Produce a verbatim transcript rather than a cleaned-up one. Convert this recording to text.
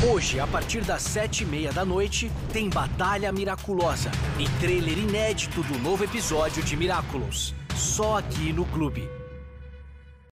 Hoje, a partir das sete e meia da noite, tem Batalha Miraculosa e trailer inédito do novo episódio de Miraculous. Só aqui no Clube.